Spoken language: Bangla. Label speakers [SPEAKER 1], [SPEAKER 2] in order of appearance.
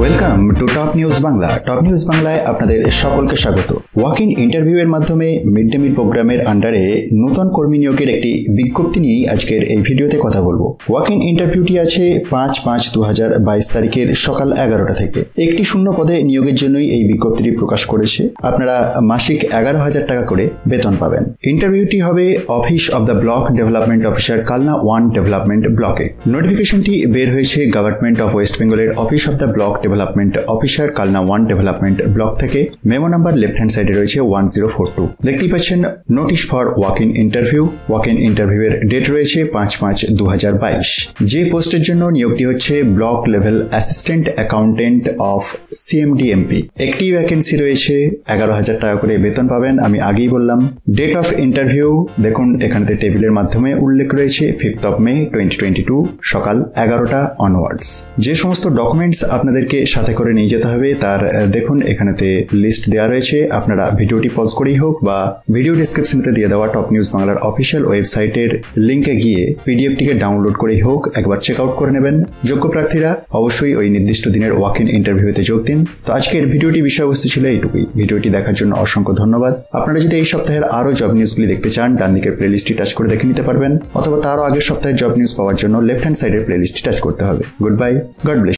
[SPEAKER 1] Welcome to top news Bangla. Top news বাংলায় আপনাদের সকলকে স্বাগত। ওয়াক ইন ইন্টারভিউয়ের মাধ্যমে মিড ডে মিল প্রোগ্রামের আন্ডারে নতুন কর্মী নিয়োগের একটি বিজ্ঞপ্তি নিয়েই আজকের এই ভিডিওতে কথা বলবো। ওয়াক ইন ইন্টারভিউটি আছে 5/5/2022 তারিখের সকাল 11টা থেকে। একটি শূন্য পদে নিয়োগের জন্যই এই বিজ্ঞপ্তিটি প্রকাশ করেছে। আপনারা মাসিক 11,000 টাকা করে বেতন পাবেন। ইন্টারভিউটি হবে office of the block development officer Kalna 1 development ব্লকে। নোটিফিকেশনটি বের হয়েছে গভর্নমেন্ট অফ ওয়েস্ট বেঙ্গলের office of the block development officer Kalna 1 development block থেকে। মেমো নাম্বার লেফট হ্যান্ড সাইডে রয়েছে 1042। দেখতেই পাচ্ছেন notice for walk in interview. Walk in ইন্টারভিউয়ের ডেট রয়েছে 5/5/2022। যে পোস্টের জন্য নিয়োগটি হচ্ছে block level assistant accountant of CMDMP. একটি ভ্যাকেন্সি রয়েছে, 11,000 টাকা করে বেতন পাবেন। আমি আগেই বললাম। ডেট অফ ইন্টারভিউ দেখুন এখানে টেবিলের মাধ্যমে উল্লেখ রয়েছে 5th of May 2022 সকাল 11টা অনওয়ার্ডস। যে সমস্ত ডকুমেন্টস আপনাদেরকে সাথে করে নিয়ে যেতে হবে তার দেখুন এখানেতে লিস্ট দেওয়া রয়েছে। আপনারা ভিডিওটি পজ করেই হোক বা ভিডিও ডেসক্রিপশনতে দিয়ে দেওয়া টপ নিউজ বাংলার অফিসিয়াল ওয়েবসাইটের লিঙ্কে গিয়ে পিডিএফটিকে ডাউনলোড করেই হোক একবার চেক আউট করে নেবেন। যোগ্য প্রার্থীরা অবশ্যই ওই নির্দিষ্ট দিনের ওয়াক ইন ইন্টারভিউতে যোগ দিন। তো আজকের ভিডিওটি বিষয়বস্তু ছিল এইটুকুই। ভিডিওটি দেখার জন্য অসংখ্য ধন্যবাদ। আপনারা যদি এই সপ্তাহের আরও জব নিউজগুলি দেখতে চান ডান দিকের প্লেলিস্টটি টাচ করে দেখে নিতে পারবেন, অথবা তারও আগের সপ্তাহের জব নিউজ পাওয়ার জন্য লেফট হ্যান্ড সাইডের প্লেলিস্টটি টাচ করতে হবে। Good bye, God bless.